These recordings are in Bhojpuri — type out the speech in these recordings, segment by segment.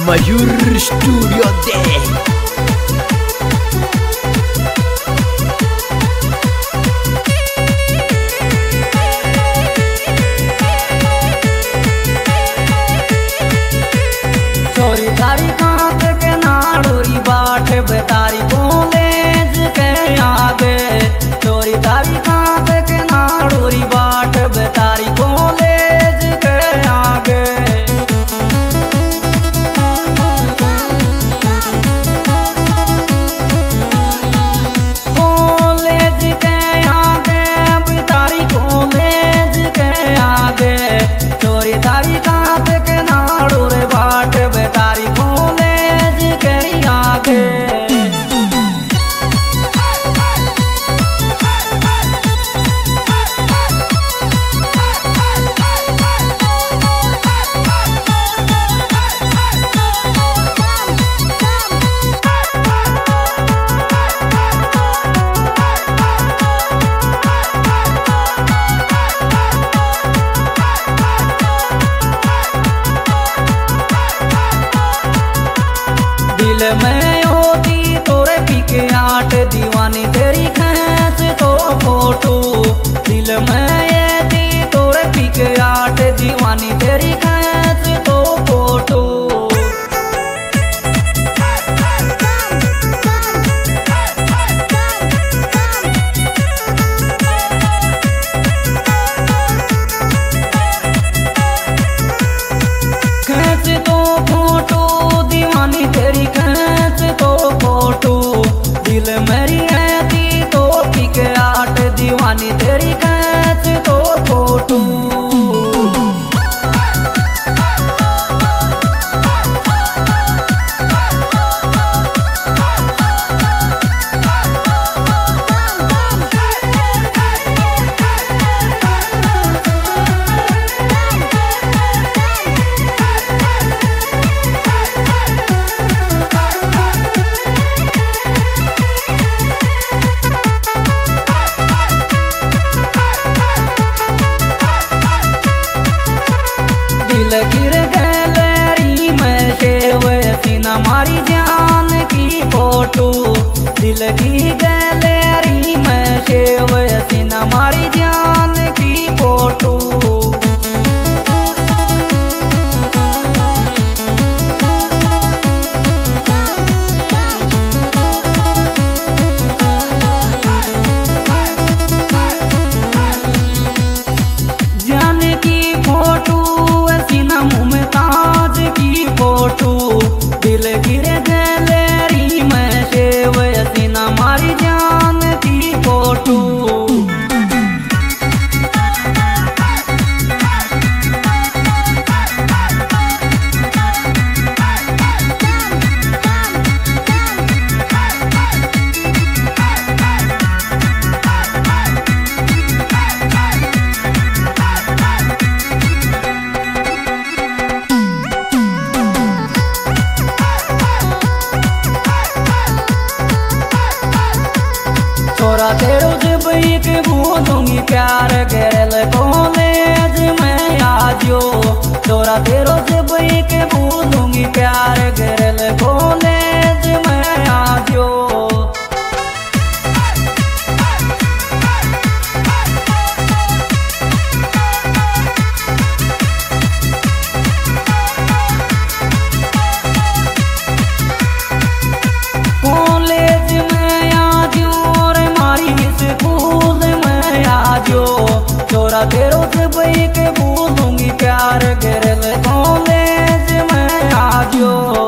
मयूर स्टूडियो दे। चोरी तारी कांत के नाड़ोरी बाट बेतारी कॉलेज के आगे। चोरी तारी कांत के नाड़ोरी बाट बेतारी कॉलेज के आगे। कॉलेज के आगे बेतारी कॉलेज के आगे। चोरी तारी कांत के नाड़ोरी बाट बेतारी कॉलेज के आगे। दिल में होती तोरे पीके आट दीवानी तेरी खैस तो फोटो। दिल में ये दी तोरे पीके आट दीवानी तेरी खैस तो फोटो। खैस तो फोटो दीवानी तेरी खैस तो फोटो। दिल मेरी है दी तो पीके आट दीवानी तेरी खैस तो फोटो। दिल गिर गैलरी में शेव सीना मारी जान की फोटो। दिल की गैलरी में शेव सीना मारी जान की फोटो। जान की फोटो सीना मुमताज की फोटो। दिल गिर गैलरी में शेव सीना मारी जान की फोटो। छोरा तेरो जब एक भूलूंगी प्यार गैल कॉलेज में आजो। छोरा तेरो जब एक भूलूंगी प्यार गैल कॉलेज में आजो। कॉलेज में आजो रे मारी स्कूल में आजो। छोरा तेरो जब एक भूलूंगी प्यार गैल कॉलेज में आजो।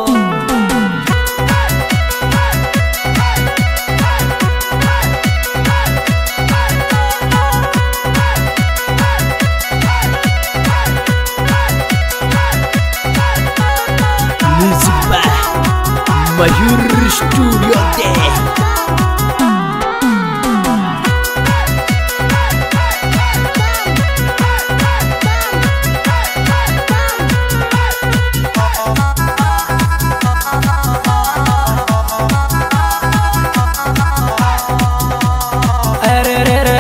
म्यूजिक बाय मयूर स्टूडियो दे।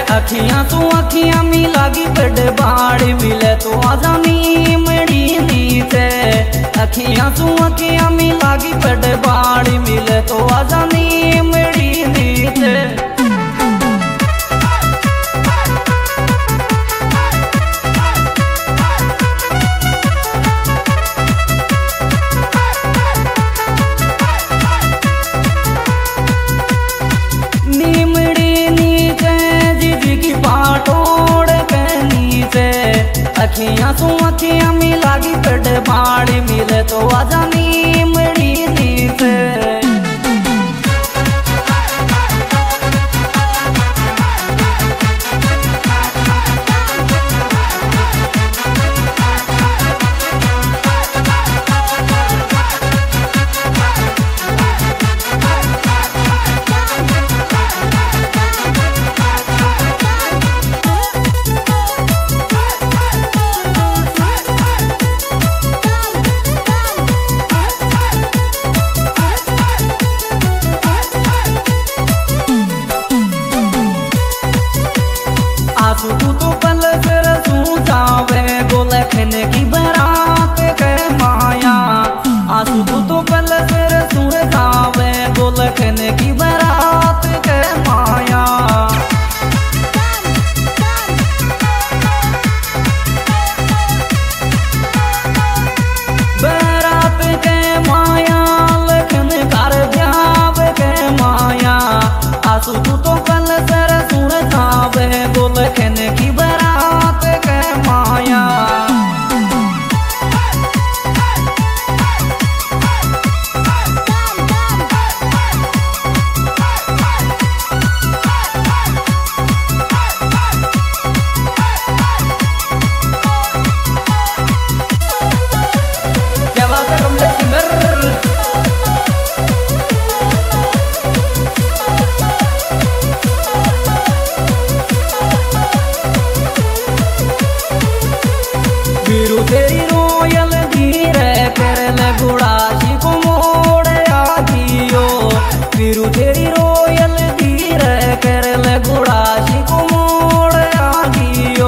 अखियां तू अखियां मिलागी पेड़ बाड़ मिले तो आजा नी मड़ी नी नीचे अखियां सू अखियां मिलागी पड़ बाड़ी मिले तो आजा नीमड़ी नीचे अखियां सू अखियां मिलागी पड़ बाड़ी मिले तो आजा नीमड़ी नीचे तू तो पल फिर तू जावे गोलखन की बरात के माया आंसू तू तो पल फिर तू जावे गोलखन की बरात के माया बरात के माया लखन कर ब्याव के माया आंसू तू तो पल फिर तू जावे गोलखन की बरात के माया क्या बात है कमलेश सिंगर वीरू तेरी रोयल धीरे करले गुड़ाशी को मोड़ आगियो वीरू तेरी रोयल धीरे करले गुड़ाशी को मोड़ आगियो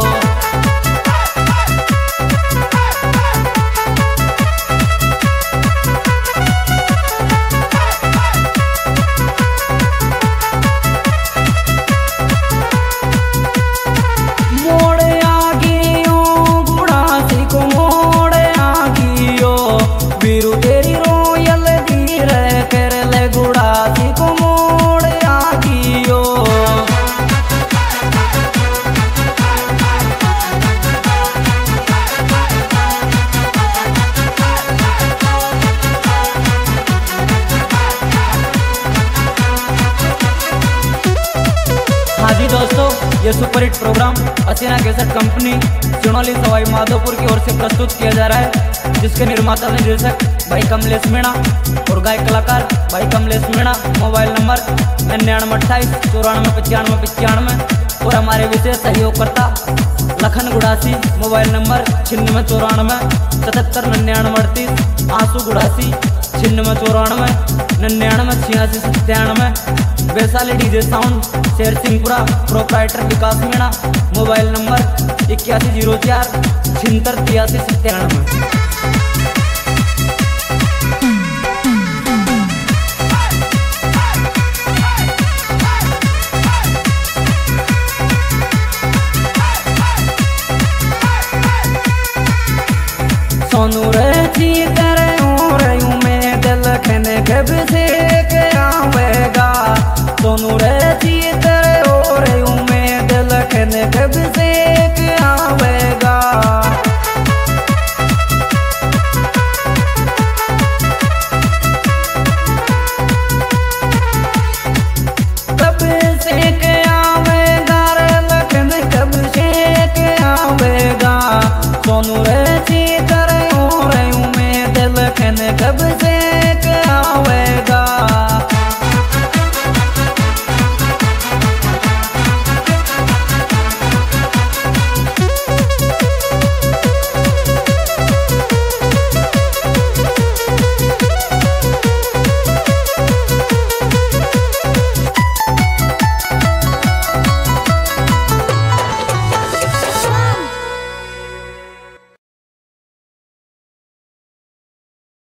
वीरू तेरी रोयल धीरे करले गुड़ासी को मोड़ आगियो हाँ जी दोस्तों, ये superhit program Haseena cassette company Chunauli Sawai Madhopur की ओर से प्रस्तुत किया जा रहा है, जिसके निर्माता निर्देशक भाई कमलेश मीणा और गायक कलाकार भाई कमलेश मीणा। मोबाइल नंबर 9928949595 और हमारे विशेष सहयोगकर्ता Lakhan Gudasi. Mobile number 9694779938। Ansu Gudasi 9694998697। Vaishali DJ sound Sher Singhpura. Proprietor Vikas Meena. Mobile number 8104768397। Sonu रची करे में दिल खने कब से आवेगा। सोनू रची करे में दिल खने कब से आवेगा। कब से आवेगा रे लखन कब से आवेगा। सोनू रची करे में दिल खने कब से